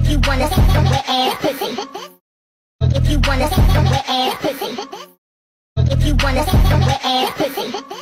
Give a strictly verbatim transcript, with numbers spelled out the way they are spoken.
If you wanna see some wet ass pussy. If you wanna see some wet ass pussy. If you wanna see some wet ass pussy.